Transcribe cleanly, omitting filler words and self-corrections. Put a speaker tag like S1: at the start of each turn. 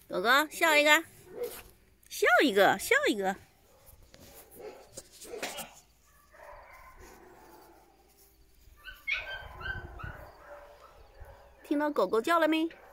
S1: 狗狗笑一个，笑一个，笑一个。听到狗狗叫了没？